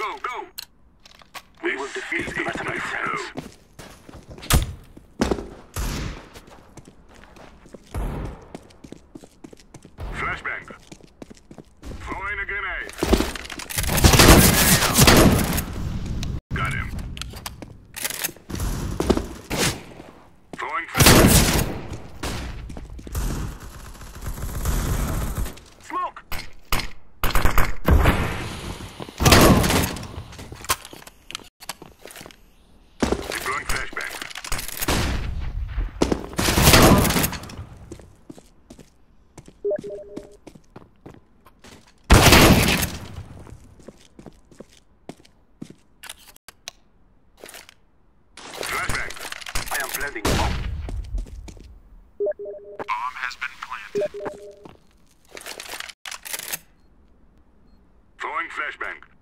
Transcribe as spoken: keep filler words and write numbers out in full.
go, go! We will defeat the enemy, friends. Flashbang. Throwing a grenade. Got him. Throwing flashbang. Smoke! Deploying flashbang. Planting bomb. Bomb has been planted. Throwing flashbang.